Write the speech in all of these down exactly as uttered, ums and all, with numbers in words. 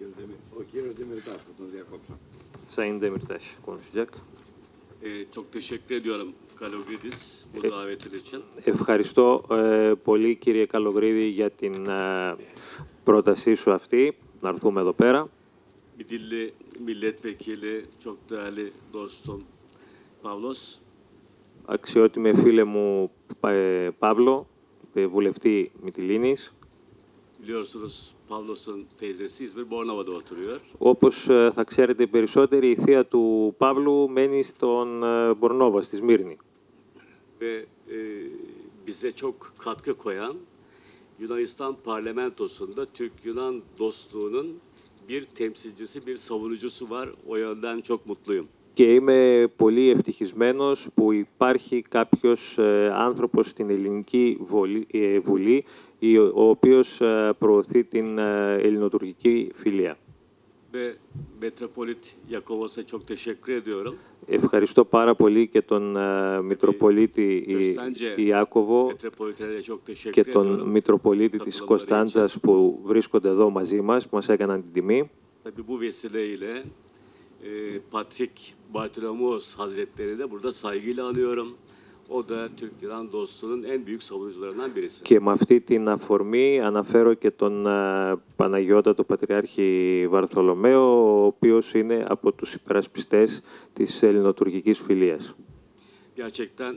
Ο κύριος Demirtaş, τον διακόψα. Sayın Demirtaş konuşacak. Ee, çok teşekkür ediyorum Kalogridis bu E- davetin için. Ευχαριστώ ε, πολύ κύριε Καλογρίδη για την ε, πρότασή σου αυτή, να έρθουμε εδώ πέρα. Midilli milletvekili, çok değerli dostum Pavlos. Αξιότιμε φίλε μου ε, Παύλο, ε, βουλευτή Μυτιλήνης. Biliyorsunuz Pavlos'un teyzesi İzmir Bornova'da oturuyor. Όπως ε, θα ξέρετε περισσότεροι, η θεία του Παύλου μένει στον ε, Μπορνόβα, στη Σμύρνη. Ve e, bize çok katkı koyan Yunanistan parlamentosunda Türk-Yunan dostluğunun bir temsilcisi, bir savunucusu var. O yönden çok mutluyum. Και είμαι πολύ ευτυχισμένος που υπάρχει κάποιος ε, άνθρωπος στην Ελληνική Βολή, ε, Βουλή η- ο οποίος ε, προωθεί την ε, ελληνοτουρκική φιλία. Ve Metropolit Yakovos'a çok teşekkür ediyorum. Ευχαριστώ πάρα πολύ και τον ε, Μητροπολίτη Ι- Köstence Ιάκωβο Metropolit'e de çok teşekkür και τον ediyorum. Μητροπολίτη της Κωνσταντζας που βρίσκονται εδώ μαζί μας, που μας έκαναν την τιμή. Tabii bu vesileyle e, Patrik Bartolomos Hazretleri de burada saygıyla anıyorum. O da Türk-Yunan dostluğunun en büyük savunucularından birisi. Και με αυτή την αφορμή αναφέρω και τον ε, Παναγιώτατο Πατριάρχη Βαρθολομαίο, ο οποίος είναι από τους υπερασπιστές της ελληνοτουρκικής φιλίας. Gerçekten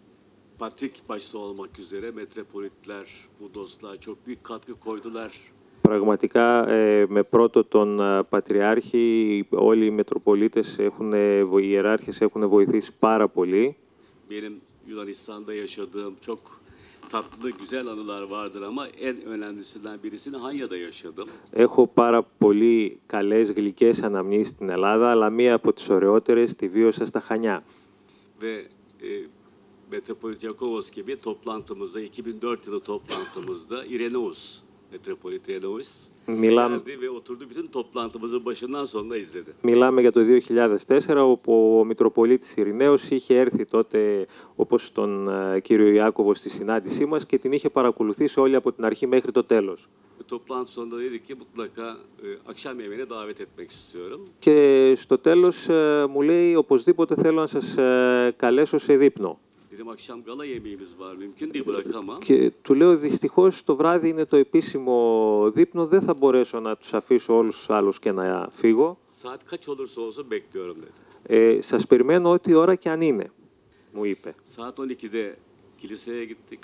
Patrik başta olmak üzere metropolitler bu dostluğa çok büyük katkı koydular. Πραγματικά, ε, με πρώτο τον ε, Πατριάρχη, όλοι οι Μετροπολίτες, έχουν, ε, οι ιεράρχες έχουν βοηθήσει πάρα πολύ. Benim Yunanistan'da yaşadığım çok tatlı, güzel anılar vardır ama en önemlisinden birisini Hanya'da yaşadım. Έχω πάρα πολύ καλές γλυκές anαμνήσεις στην Ελλάδα, αλλά μία από τις ωραιότερες τη βίωσα στα Χανιά. Ve e, Metropolit Yakovos gibi toplantımızda, iki bin dört yılı toplantımızda İreneus, Metropolit İreneus Μιλάμε, geldi ve oturdu bütün toplantımızın başından sonuna izledi. μιλάμε για το δύο χιλιάδες τέσσερα, όπου ο Μητροπολίτης Ειρηναίος είχε έρθει τότε, όπως τον ε, κύριο Ιάκωβο, στη συνάντησή μας και την είχε παρακολουθήσει όλη από την αρχή μέχρι το τέλος. Ve toplantı sonunda dedi ki mutlaka e, akşam yemeğine davet etmek istiyorum. Και στο τέλος ε, μου λέει, οπωσδήποτε θέλω να σας ε, καλέσω σε δείπνο. Dedim akşam gala yemeğimiz var, mümkün değil bırakamam. Και του λέω, δυστυχώς το βράδυ είναι το επίσημο δείπνο, δεν θα μπορέσω να τους αφήσω όλους τους άλλους και να φύγω. Saat kaç olursa olsun bekliyorum dedi. Ε, σας περιμένω ό,τι ώρα και αν είναι, μου είπε. Saat on ikide kiliseye gittik.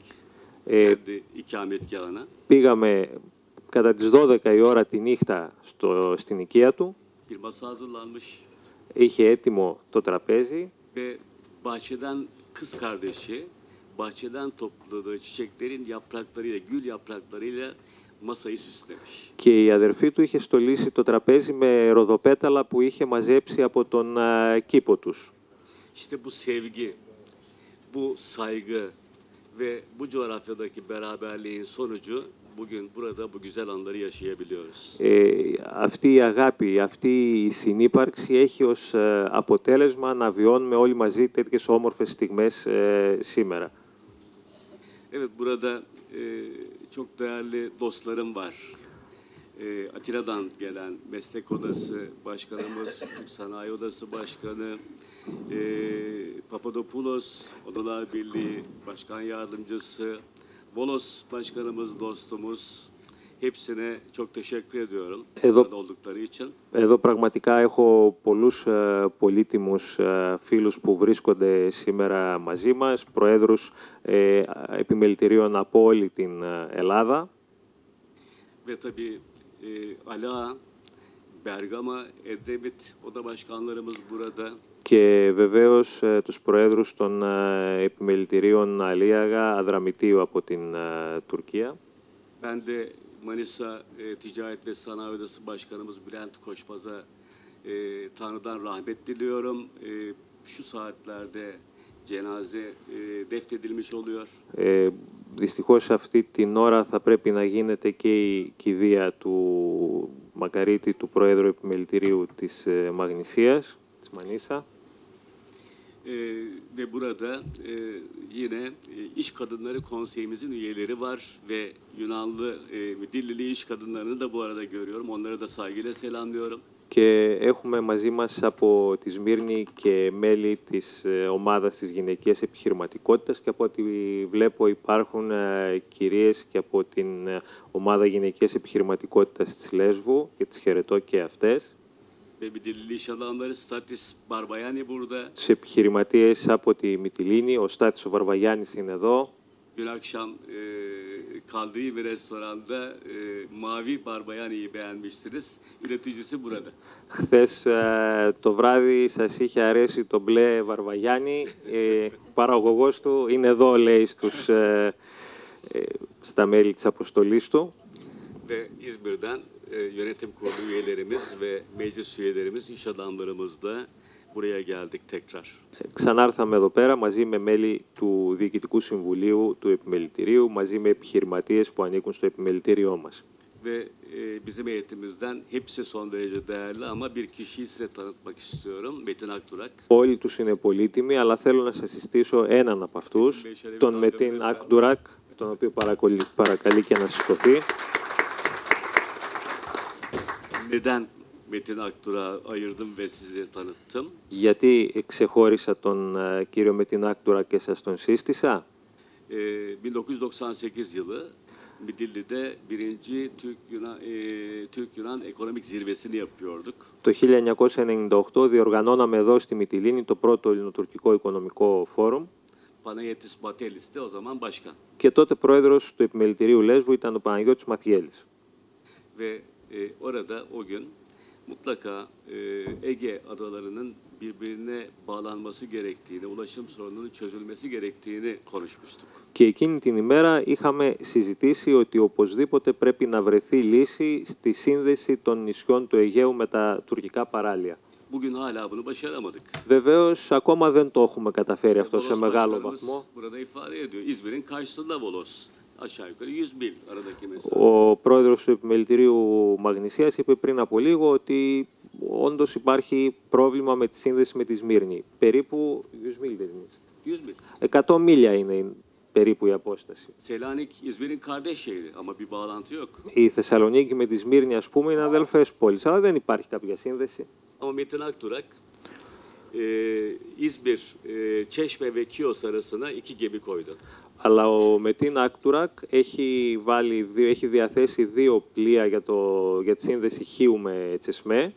Ε, Kendi ikametgahına. πήγαμε κατά τις δώδεκα η ώρα τη νύχτα στο, στην οικία του. Bir masa hazırlanmış Είχε έτοιμο το τραπέζι ve bahçeden kız kardeşi bahçeden topladığı çiçeklerin yapraklarıyla, gül yapraklarıyla masayı süslemiş. και η αδερφή του είχε στολίσει το τραπέζι με ροδοπέταλα που είχε μαζέψει από τον α, κήπο τους. İşte bu sevgi, bu saygı ve bu coğrafyadaki beraberliğin sonucu bugün burada bu güzel anları yaşayabiliyoruz. Ε, αυτή η αγάπη, αυτή η συνύπαρξη έχει ως ε, αποτέλεσμα να βιώνουμε όλοι μαζί τέτοιες όμορφες στιγμές ε, σήμερα. Evet, burada e, çok değerli dostlarım var. E, Atina'dan gelen Meslek Odası Başkanımız, Türk Sanayi Odası Başkanı, e, Papadopoulos Odalar Birliği Başkan Yardımcısı, Volos Başkanımız, dostumuz. Hepsine çok teşekkür ediyorum Εδώ- burada oldukları için. Εδώ πραγματικά έχω πολλούς ε, πολύτιμους ε, φίλους που βρίσκονται σήμερα μαζί μας, προέδρους ε, επιμελητηρίων από όλη την ε, Ελλάδα. Ve tabii e, Ala, Bergama, Edremit Oda Başkanlarımız burada. Και βεβαίως ε, τους προέδρους των ε, επιμελητηρίων Αλίαγα, Αδραμητίου από την ε, Τουρκία. Ben de Manisa e, Ticaret ve Sanayi Odası Başkanımız Bülent Koçmaz'a e, Tanrı'dan rahmet diliyorum. E, şu saatlerde cenaze e, defnedilmiş oluyor. Ε, δυστυχώς αυτή την ώρα θα πρέπει να γίνεται και η κηδεία του Μακαρίτη, του Προέδρου Επιμελητηρίου της ε, Μαγνησίας, της Μανίσα. E, ve burada e, yine e, İş Kadınları Konseyimizin üyeleri var ve Yunanlı e, Midillili iş kadınlarını da bu arada görüyorum. Onları da saygıyla selamlıyorum. Και έχουμε μαζί μας από τη Σμύρνη και μέλη της ε, ομάδας της γυναικείας επιχειρηματικότητας και από ό,τι βλέπω υπάρχουν ε, κυρίες και από την ε, ομάδα γυναικείας επιχειρηματικότητας της Λέσβου και τις χαιρετώ και αυτές. Ve Midillili iş adamları Statis Barbayani burada. Τους επιχειρηματίες από τη Μυτιλήνη, ο Στάτης ο Βαρβαγιάννης είναι εδώ. Dün akşam e, kaldığı bir restoranda e, Mavi Barbayani'yi beğenmiştiniz. Üreticisi burada. Χθες ε, το βράδυ σας είχε αρέσει το μπλε Βαρβαγιάννη, ε, παραγωγός του είναι εδώ, λέει, στους, ε, ε, στα μέλη της αποστολής του. Ve İzmir'den e, yönetim kurulu üyelerimiz ve meclis üyelerimiz, iş adamlarımız da buraya geldik tekrar. Ξανάρθαμε εδώ πέρα μαζί με μέλη του Διοικητικού Συμβουλίου του Επιμελητηρίου, μαζί με επιχειρηματίες που ανήκουν στο επιμελητήριό μας. Ve e, bizim heyetimizden hepsi son derece değerli ama bir kişiyi size tanıtmak istiyorum. Metin Akdurak. Όλοι τους είναι πολύτιμοι, αλλά θέλω να σας συστήσω έναν από αυτούς, τον Μετίν Ακντουράκ, τον οποίο παρακολεί- παρακαλεί και να σηκωθεί. Neden Metin Akdurak'ı ayırdım ve size tanıttım? Γιατί ξεχώρισα τον ε, κύριο Μετίν Ακντουράκ και σας τον σύστησα? E, bin dokuz yüz doksan sekiz yılı Midilli'de birinci Türk-Yunan e, Türk-Yunan ekonomik zirvesini yapıyorduk. Το χίλια εννιακόσια ενενήντα οκτώ διοργανώναμε εδώ στη Μυτιλήνη το πρώτο ελληνοτουρκικό οικονομικό φόρουμ Panayotis Batelis de o zaman başkan. και τότε πρόεδρος του Επιμελητηρίου Λέσβου ήταν ο Παναγιώτης Μαθιέλης. Ve e, orada o gün mutlaka e, Ege adalarının birbirine bağlanması gerektiğini, ulaşım sorununun çözülmesi gerektiğini konuşmuştuk. Και εκείνη την ημέρα είχαμε συζητήσει ότι οπωσδήποτε πρέπει να βρεθεί λύση στη σύνδεση των νησιών του Αιγαίου με τα τουρκικά παράλια. Bugün hala bunu başaramadık. Βεβαίως, ακόμα δεν το έχουμε καταφέρει αυτό σε Volos μεγάλο başkanımız βαθμό. burada ifade ediyor. İzmir'in karşısında Volos. Aşağı yukarı yüz mil aradaki mesafe. Ο πρόεδρος του Επιμελητηρίου Μαγνησίας είπε πριν από λίγο ότι όντως υπάρχει πρόβλημα με τη σύνδεση με τη Σμύρνη. Περίπου yüz mil. εκατό μίλια είναι περίπου η απόσταση. Selanik İzmir'in kardeş şehri ama bir bağlantı yok. Η Θεσσαλονίκη με τη Σμύρνη, ας πούμε, είναι αδελφές πόλεις, αλλά δεν υπάρχει κάποια σύνδεση. Ama Metin Akdurak e, İzmir, e, Çeşme ve Kios arasına iki gemi koydu. Αλλά ο Μετίν Ακτουράκ έχει, βάλει, δύο- έχει διαθέσει δύο πλοία για, το, για τη σύνδεση Χίου με Τσεσμέ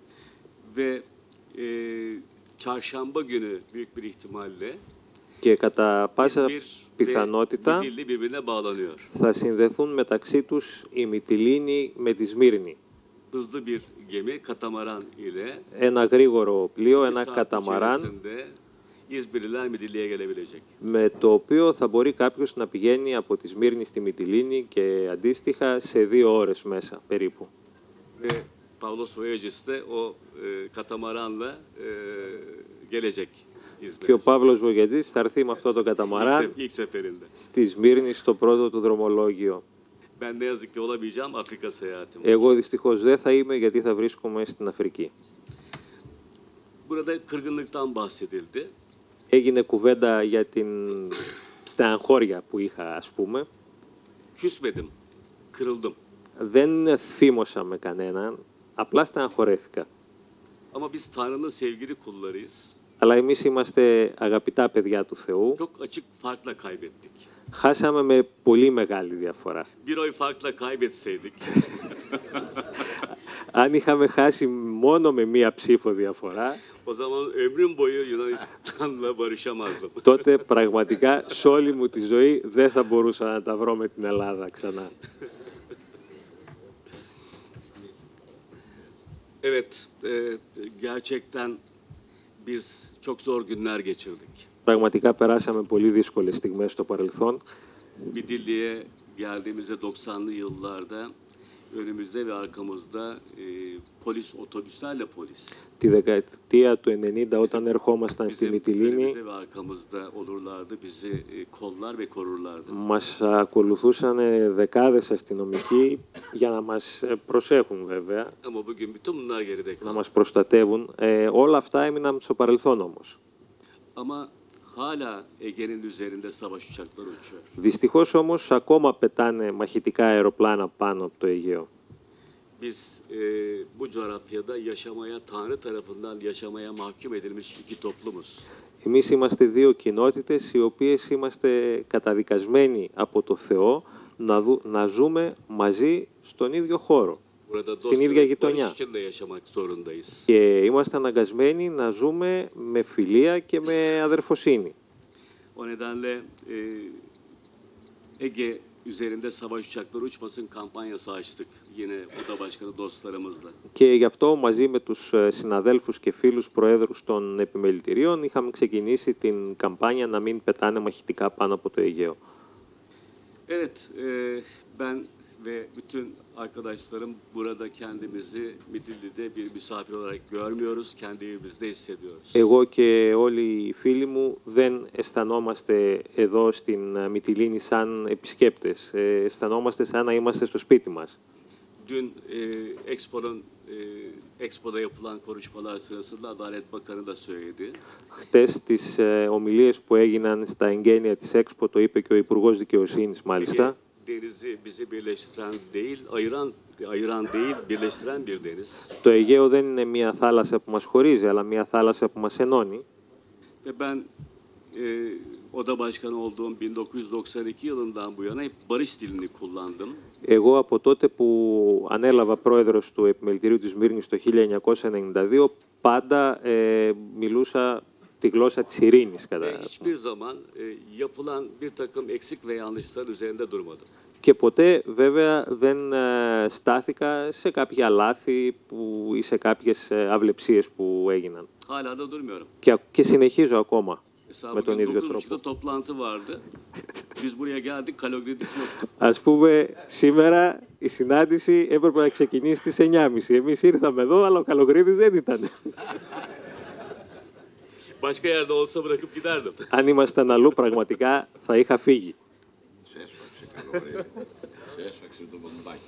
Ve e, çarşamba günü büyük bir ihtimalle και κατά πάσα İzmir ve πιθανότητα Midilli birbirine bağlanıyor. θα συνδεθούν μεταξύ τους η Μυτιλήνη με τη Σμύρνη. Hızlı bir gemi katamaran ile Ένα γρήγορο πλοίο, iki ένα saat καταμαράν, içerisinde İzmirliler Midilli'ye gelebilecek. με το οποίο θα μπορεί κάποιος να πηγαίνει από τη Σμύρνη στη Μυτιλήνη και αντίστοιχα σε δύο ώρες μέσα περίπου. Ve Pavlos Voyages de o e, katamaranla e, gelecek Και ο İzmir'e. Παύλος Βογιατζής θα έρθει με αυτό το İlk, καταμαράν se- ilk seferinde. στη Σμύρνη στο πρώτο του δρομολόγιο. Ben ne yazık ki olamayacağım Afrika seyahatim. Εγώ δυστυχώς δεν θα είμαι γιατί θα βρίσκομαι στην Αφρική. Burada kırgınlıktan bahsedildi. Έγινε κουβέντα για την στεναχώρια που είχα, ας πούμε. Küsmedim, kırıldım. Δεν θύμωσα με κανέναν, απλά στεναχωρέθηκα. Ama biz Tanrı'nın sevgili kullarıyız. Αλλά εμείς είμαστε αγαπητά παιδιά του Θεού. Çok açık farkla kaybettik. Χάσαμε με πολύ μεγάλη διαφορά. Bir oy farkla kaybetseydik Αν είχαμε χάσει μόνο με μία ψήφο διαφορά, o zaman ömrüm boyu Yunanistan'la barışamazdım. τότε πραγματικά σε όλη μου τη ζωή δεν θα μπορούσα να τα βρω με την Ελλάδα ξανά. Evet, e, gerçekten biz çok zor günler geçirdik. Πραγματικά περάσαμε πολύ δύσκολες στιγμές στο παρελθόν. Midilli'ye geldiğimizde doksanlı yıllarda önümüzde ve arkamızda e, polis, otobüslerle polis. Τη δεκαετία του ενενήντα όταν ερχόμασταν στη Bizim Μυτιλήνη, önümüzde ve arkamızda olurlardı, bizi e, kollar ve korurlardı. μας ακολουθούσαν δεκάδες αστυνομικοί για να μας προσέχουν βέβαια, Ama bugün bütün bunlar geride να kaldı. μας προστατεύουν. Ε, όλα αυτά έμειναν στο παρελθόν όμως. Ama hala Ege'nin üzerinde savaş uçakları uçuyor. Δυστυχώς όμως ακόμα πετάνε μαχητικά αεροπλάνα πάνω από το Αιγαίο. Biz e, bu coğrafyada yaşamaya, Tanrı tarafından yaşamaya mahkum edilmiş iki toplumuz. Εμείς είμαστε δύο κοινότητες οι οποίες είμαστε καταδικασμένοι από το Θεό να, δου, να ζούμε μαζί στον ίδιο χώρο, Burada στην ίδια dostluk, barış γειτονιά. içinde yaşamak zorundayız. Και είμαστε αναγκασμένοι να ζούμε με φιλία και με αδερφοσύνη. O nedenle e, Ege üzerinde savaş uçakları uçmasın kampanyası açtık yine Oda Başkanı dostlarımızla. Και γι' αυτό μαζί με τους ε, συναδέλφους και φίλους προέδρους των επιμελητηρίων είχαμε ξεκινήσει την καμπάνια να μην πετάνε μαχητικά πάνω από το Αιγαίο. Evet, e, ben ve bütün arkadaşlarım burada kendimizi Midilli'de bir misafir olarak görmüyoruz, kendi evimizde hissediyoruz. Εγώ και όλοι οι φίλοι μου δεν αισθανόμαστε εδώ στην ε, Μυτιλήνη σαν επισκέπτες. Ε, αισθανόμαστε σαν να είμαστε στο σπίτι μας. Dün e, Expo'nun e, Expo'da yapılan konuşmalar sırasında Adalet Bakanı da söyledi. Χτες στις ε, ομιλίες που έγιναν στα εγγένεια της Expo, το είπε και ο Υπουργός Δικαιοσύνης μάλιστα, Ege denizi bizi birleştiren değil, ayıran ayıran değil, birleştiren bir deniz. το Αιγαίο δεν είναι μια θάλασσα που μας χωρίζει, αλλά μια θάλασσα που μας ενώνει. Ve ben e, Oda Başkanı olduğum bin dokuz yüz doksan iki yılından bu yana hep barış dilini kullandım. Εγώ από τότε που ανέλαβα πρόεδρος του Επιμελητηρίου της Μύρνης το χίλια εννιακόσια ενενήντα δύο πάντα ε, μιλούσα τη γλώσσα της ειρήνης. Κατά... Ve hiçbir zaman e, yapılan bir takım eksik ve yanlışların üzerinde durmadım. Και ποτέ βέβαια δεν ε, στάθηκα σε κάποια λάθη που, ή σε κάποιες ε, αυλεψίες που έγιναν. Hala da durmuyorum. Και, και συνεχίζω ακόμα Mesela με τον bugün ίδιο dokuz τρόπο. buçukta toplantı vardı. Biz buraya geldik, Kalogridis yoktu. Ας πούμε, σήμερα η συνάντηση έπρεπε να ξεκινήσει στις εννιά και μισή. Εμείς ήρθαμε εδώ, αλλά ο Καλογρίδης δεν ήταν. Başka yerde olsa bırakıp giderdim. Αν ήμασταν αλλού, πραγματικά θα είχα φύγει. Σε έσφαξε καλό βράδυ. Σε έσφαξε το μπομπάκι.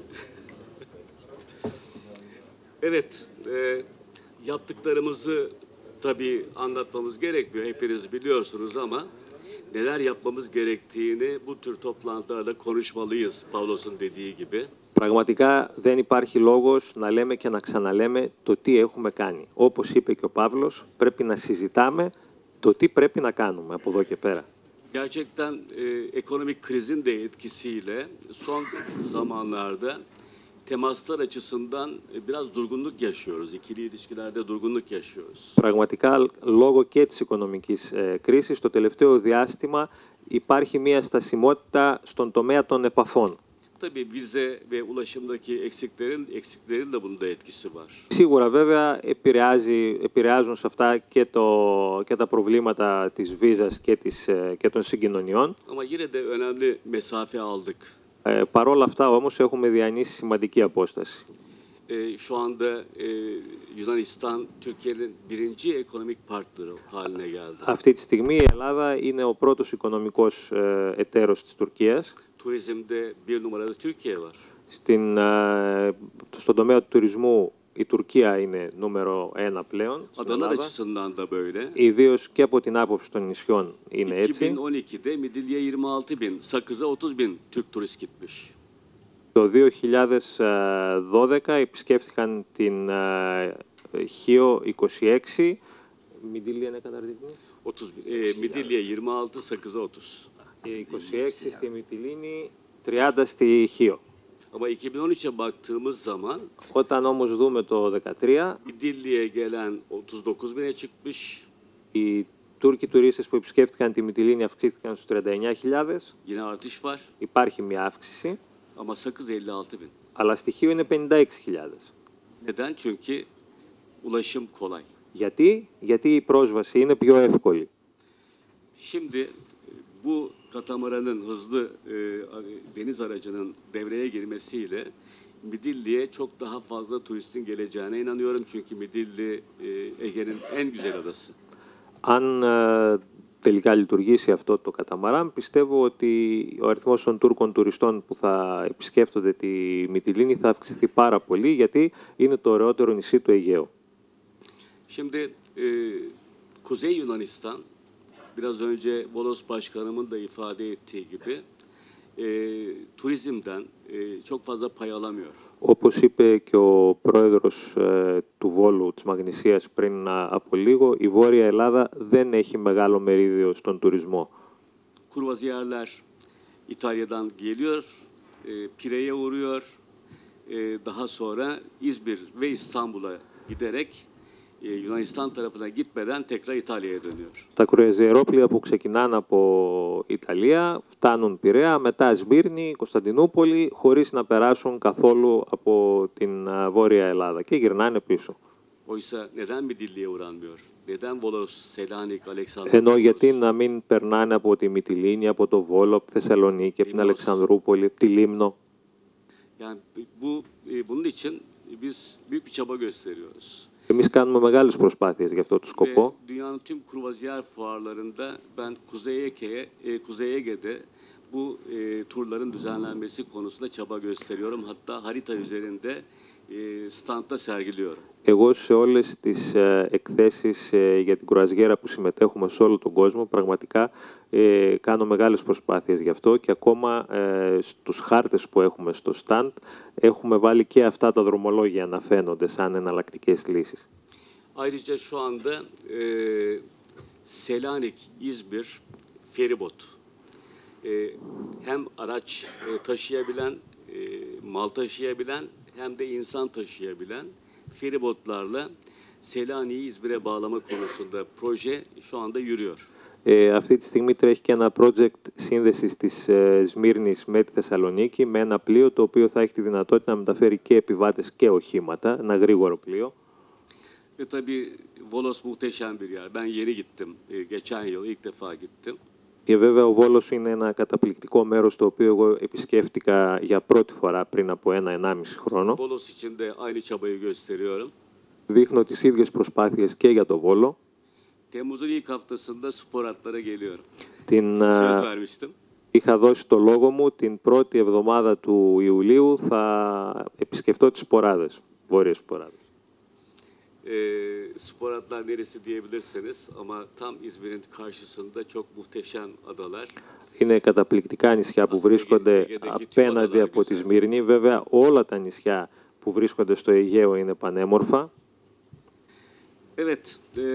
Evet, e, yaptıklarımızı tabii anlatmamız gerekmiyor. Hepiniz biliyorsunuz ama neler yapmamız gerektiğini bu tür toplantılarda konuşmalıyız Pavlos'un dediği gibi. Πραγματικά δεν υπάρχει λόγος να λέμε και να ξαναλέμε το τι έχουμε κάνει. Όπως είπε και ο Παύλος, πρέπει να συζητάμε το τι πρέπει να κάνουμε από εδώ και πέρα. Gerçekten e, ekonomik krizin de etkisiyle son zamanlarda temaslar açısından e, biraz durgunluk yaşıyoruz. İkili ilişkilerde durgunluk yaşıyoruz. Πραγματικά, λόγω και της οικονομικής ε, κρίσης, το τελευταίο διάστημα υπάρχει μια στασιμότητα στον τομέα των επαφών. Tabii vize ve ulaşımdaki eksiklerin eksiklerin de bunda etkisi var. Σίγουρα βέβαια επηρεάζει, επηρεάζουν σε αυτά και, το, και τα προβλήματα της βίζας και, της, ε, και των συγκοινωνιών. Ama yine de önemli mesafe aldık. Ε, Παρ' όλα αυτά όμως έχουμε διανύσει σημαντική απόσταση. E, şu anda e, Yunanistan Türkiye'nin birinci ekonomik partneri haline geldi. Αυτή τη στιγμή η Ελλάδα είναι ο πρώτος οικονομικός ε, εταίρος της Τουρκίας. Turizmde bir numarada Türkiye var. Στην, ε, στον τομέα του τουρισμού η Τουρκία είναι νούμερο ένα πλέον στην Adalar Ελλάδα. açısından da böyle. Ιδίως και από την άποψη των νησιών είναι έτσι. iki bin on ikide Midilli'ye yirmi altı bin, Sakız'a otuz bin Türk turist gitmiş. Το δύο χιλιάδες δώδεκα επισκέφθηκαν την ε, Χίο είκοσι έξι. Μιντήλια είναι καταρτισμή. otuz bin. E, Midilli'ye yirmi altı, Sakız'a otuz. είκοσι έξι στη Μυτιλήνη, τριάντα στη Χίο. Ama iki bin on üçe baktığımız zaman Όταν όμως δούμε το δεκατρία, Midilli'ye gelen otuz dokuz bine çıkmış. οι Τούρκοι τουρίστες που επισκέφτηκαν τη Μυτιλήνη αυξήθηκαν στους τριάντα εννιά χιλιάδες. Yine artış var. Υπάρχει μια αύξηση, Ama Sakız elli altı bin. αλλά στη Χίο είναι πενήντα έξι χιλιάδες. Neden? Çünkü ulaşım kolay. Γιατί? Γιατί η πρόσβαση είναι πιο εύκολη. Şimdi bu katamaranın hızlı e, deniz aracının devreye girmesiyle Midilli'ye çok daha fazla turistin geleceğine inanıyorum. Çünkü Midilli e, Ege'nin en güzel adası. Αν ε, τελικά λειτουργήσει αυτό το καταμαράν, πιστεύω ότι ο αριθμός των Τούρκων τουριστών που θα επισκέφτονται τη Μυτιλήνη θα αυξηθεί πάρα πολύ, γιατί είναι το ωραιότερο νησί του Αιγαίου. Şimdi e, Kuzey Yunanistan, biraz önce Volos Başkanımın da ifade ettiği gibi e, turizmden e, çok fazla pay alamıyor. Όπως είπε και ο πρόεδρος ε, του Βόλου της Μαγνησίας πριν α, από λίγο, η Βόρεια Ελλάδα δεν έχει μεγάλο μερίδιο στον τουρισμό. Kruvaziyerler İtalya'dan geliyor, e, Pire'ye uğruyor, e, daha sonra İzmir ve İstanbul'a giderek e, Yunanistan tarafına gitmeden tekrar İtalya'ya dönüyor. Τα κρουαζιερόπλοια που ξεκινάνε από Ιταλία φτάνουν Πειραιά, μετά Σμύρνη, Κωνσταντινούπολη, χωρίς να περάσουν καθόλου από την α, Βόρεια Ελλάδα και γυρνάνε πίσω. Oysa neden Midilli'ye uğranmıyor? Neden Volos, Selanik, Aleksandropolis? Ενώ γιατί να μην περνάνε από τη Μυτιλήνη, από το Βόλο, από τη Θεσσαλονίκη, από την Αλεξανδρούπολη, από τη Λίμνο. Yani bu e, bunun için biz büyük bir çaba gösteriyoruz. Εμείς κάνουμε μεγάλες προσπάθειες για αυτό το σκοπό. Ve dünyanın tüm kruvaziyer fuarlarında ben Kuzey Ege'ye, e, Kuzey Ege'de bu e, turların düzenlenmesi konusunda çaba gösteriyorum. Hatta harita üzerinde e, standta sergiliyorum. Εγώ σε όλες τις ε, εκθέσεις ε, για την κουραζιέρα που συμμετέχουμε σε όλο τον κόσμο, πραγματικά ε, κάνω μεγάλες προσπάθειες γι' αυτό και ακόμα ε, στους χάρτες που έχουμε στο stand έχουμε βάλει και αυτά τα δρομολόγια να φαίνονται σαν εναλλακτικές λύσεις. Ayrıca şu anda e, Selanik, İzmir feribot e, hem araç e, taşıyabilen, e, mal taşıyabilen hem de insan taşıyabilen feribotlarla Selanik'i İzmir'e bağlama konusunda proje şu anda yürüyor. Ε, αυτή τη στιγμή τρέχει και ένα project σύνδεσης της ε, Σμύρνης με τη Θεσσαλονίκη με ένα πλοίο το οποίο θα έχει τη δυνατότητα να μεταφέρει και επιβάτες και οχήματα, ένα γρήγορο πλοίο. Ve tabii Volos muhteşem bir yer. Ben yeni gittim. E, geçen yıl ilk defa gittim. Και βέβαια ο Βόλος είναι ένα καταπληκτικό μέρος το οποίο εγώ επισκέφτηκα για πρώτη φορά πριν από ένα-ενάμιση χρόνο. Volos için de aynı çabayı gösteriyorum. Δείχνω τις ίδιες προσπάθειες και για το Βόλο. Temmuz'un ilk haftasında spor atlara geliyorum. Την, Söz α, vermiştim. είχα δώσει το λόγο μου την πρώτη εβδομάδα του Ιουλίου θα επισκεφτώ τις σποράδες, βόρειες σποράδες. E, spor atlar neresi diyebilirseniz ama tam İzmir'in karşısında çok muhteşem adalar. Είναι καταπληκτικά νησιά που βρίσκονται απέναντι από τη Σμύρνη. Βέβαια όλα τα νησιά που βρίσκονται στο Αιγαίο είναι πανέμορφα. Evet, e,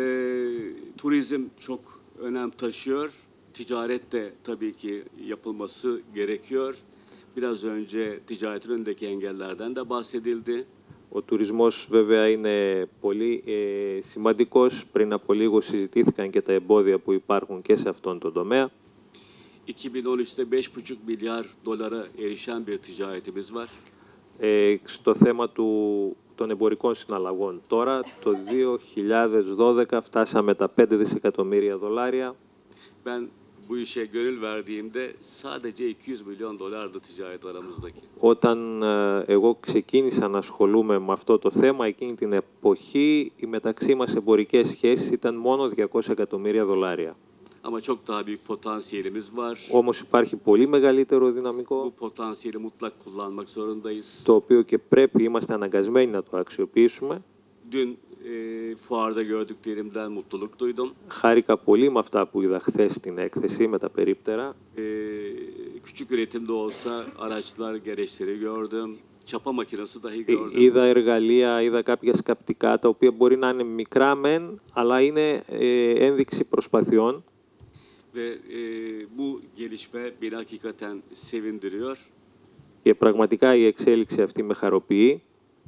turizm çok önem taşıyor. Ticaret de tabii ki yapılması gerekiyor. Biraz önce ticaretin önündeki engellerden de bahsedildi. Ο τουρισμός βέβαια είναι πολύ ε, σημαντικός. Πριν από λίγο συζητήθηκαν και τα εμπόδια που υπάρχουν και σε αυτόν τον τομέα. iki bin on üçte beş buçuk milyar dolara erişen bir ticaretimiz var. Ε, στο θέμα του, των εμπορικών συναλλαγών τώρα, το δύο χιλιάδες δώδεκα φτάσαμε τα πέντε δισεκατομμύρια δολάρια. Ben bu işe gönül verdiğimde sadece iki yüz milyon dolardı ticaret aramızdaki. Όταν ε, εγώ ξεκίνησα να ασχολούμαι με αυτό το θέμα, εκείνη την εποχή οι μεταξύ μας εμπορικές σχέσεις ήταν μόνο διακόσια εκατομμύρια δολάρια. Ama çok daha büyük potansiyelimiz var. Όμως υπάρχει πολύ μεγαλύτερο Bu δυναμικό, potansiyeli mutlak kullanmak zorundayız. το οποίο και πρέπει, είμαστε αναγκασμένοι να το αξιοποιήσουμε. Dün e, fuarda gördüklerimden mutluluk duydum. Χάρηκα πολύ με αυτά που είδα χθες στην έκθεση με τα περίπτερα. E, küçük üretimde olsa araçlar, gereçleri gördüm. Çapa makinesi dahi Ε, gördüm. Είδα εργαλεία, είδα κάποια σκαπτικά, τα οποία μπορεί να είναι μικρά μεν, αλλά είναι ε, ένδειξη προσπαθειών. Ve e, bu gelişme beni hakikaten sevindiriyor. Και πραγματικά η εξέλιξη αυτή με χαροποιεί.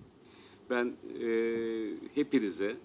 Ben e, hepinize e,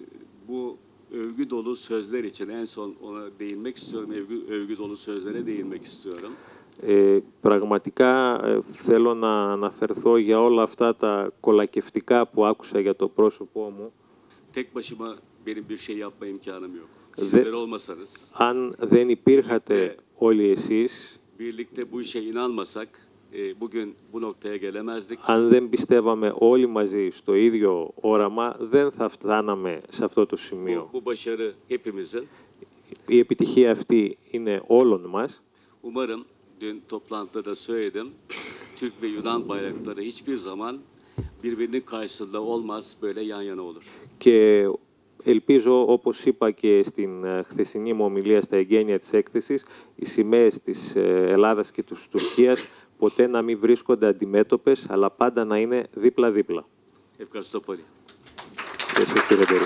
bu övgü dolu sözler için en son ona değinmek istiyorum. Övgü, övgü dolu sözlere değinmek istiyorum. Ε, πραγματικά ε, θέλω να αναφερθώ για όλα αυτά τα κολακευτικά που άκουσα για το πρόσωπό μου. Tek başıma benim bir şey yapma imkanım yok. Ve- Sizler olmasanız, Αν δεν υπήρχατε όλοι εσείς, birlikte bu işe inanmasak e, bugün bu noktaya gelemezdik. αν δεν πιστεύαμε όλοι μαζί στο ίδιο όραμα, δεν θα φτάναμε σε αυτό το Bu, σημείο. bu başarı hepimizin. Η επιτυχία αυτή είναι όλων μας. Umarım dün toplantıda da söyledim. Türk ve Yunan bayrakları hiçbir zaman birbirinin karşısında olmaz, böyle yan yana olur. Και ελπίζω, όπως είπα και στην ε, χθεσινή μου ομιλία στα εγγένεια της έκθεσης, οι σημαίες της ε, Ελλάδας και της Τουρκίας ποτέ να μην βρίσκονται αντιμέτωπες, αλλά πάντα να είναι δίπλα-δίπλα. Ευχαριστώ πολύ. Ευχαριστώ, κύριε Ντέρι.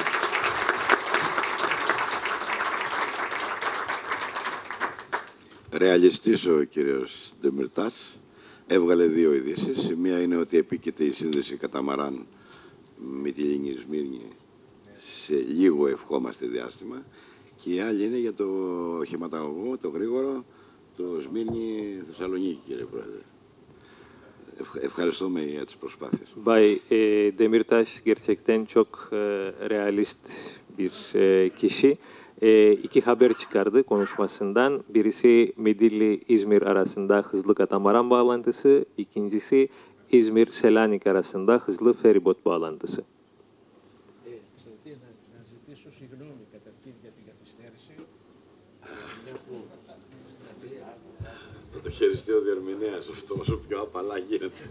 Ρεαλιστής ο κύριος Ντεμιρτάς. Έβγαλε δύο ειδήσεις. Η μία είναι ότι επίκειται η σύνδεση καταμαράν Μυτιλίνη Σμύρνη σε λίγο ευχόμαστε διάστημα. Και η άλλη είναι για το οχηματαγωγό, το γρήγορο, το Σμύρνη Θεσσαλονίκη, κύριε Πρόεδρε. Ευχαριστούμε για τις προσπάθειες. Bay e, Demirtaş gerçekten çok e, realist bir e, kişi. E, iki haber çıkardı konuşmasından. Birisi Midilli-İzmir arasında hızlı katamaran bağlantısı. İkincisi İzmir-Selanik arasında hızlı feribot bağlantısı. Να ζητήσω συγγνώμη καταρχήν για την καθυστέρηση. Μια που Θα το χειριστεί ο διερμηνέας αυτό όσο πιο απαλά γίνεται.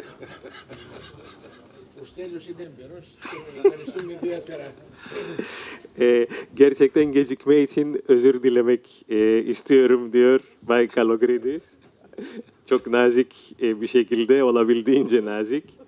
ο Στέλιος είναι έμπειρος και ευχαριστούμε ιδιαίτερα. E, gerçekten gecikme için özür dilemek e, istiyorum diyor Bay Kalogridis. Çok nazik e, bir şekilde, olabildiğince nazik.